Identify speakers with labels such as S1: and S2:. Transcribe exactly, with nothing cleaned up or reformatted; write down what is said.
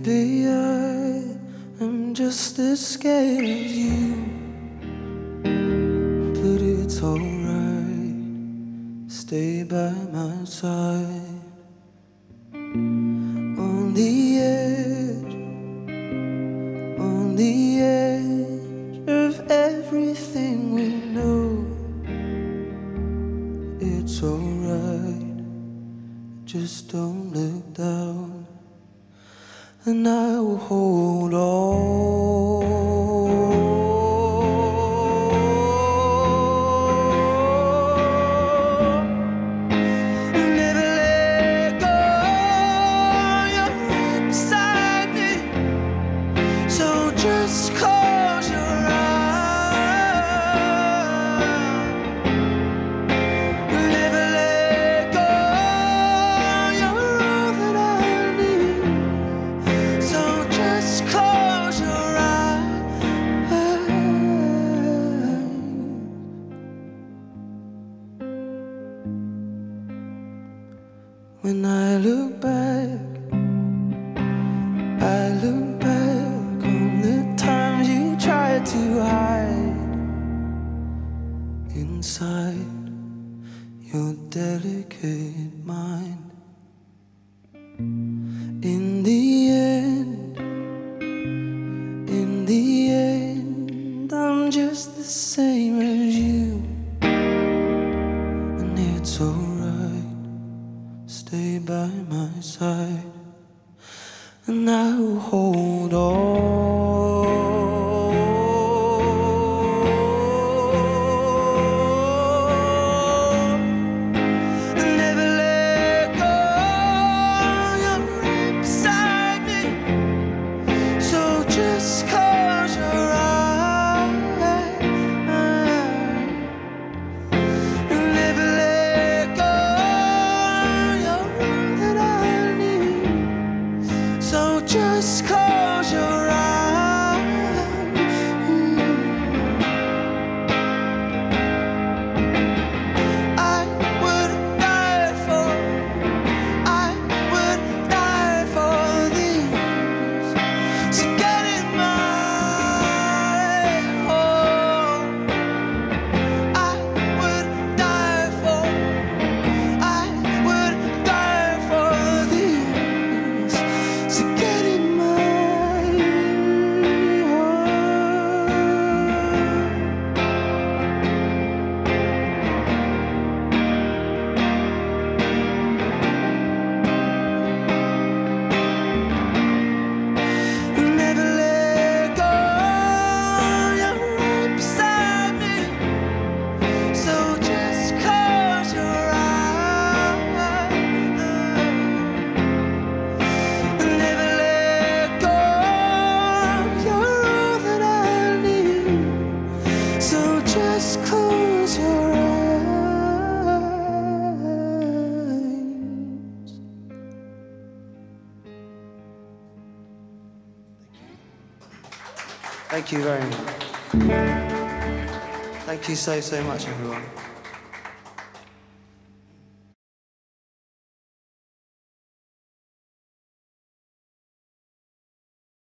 S1: Maybe I am just as scared as you, but it's alright, stay by my side. On the edge, on the edge of everything we know. It's alright, just don't look down, and I will hold on. Never let go, you're right beside me, so just close your eyes. Never let go, you're all that I need, so just close your eyes. When I look back, I look back on the times you tried to hide inside your delicate mind. In the end, in the end, I'm just the same as you, and it's alright, stay by my side, and I will hold on. Never let go, you're right beside me, so just close your eyes. Never let go, you're all that I need, so just close your eyes. I would die for, I would die for this, to get in my home. I would die for, I would die for this, to get in my never let go, you're right beside me, so just close your eyes. Never let go, you're all that I need, so just close your eyes. Thank you very much. Thank you so, so much, everyone.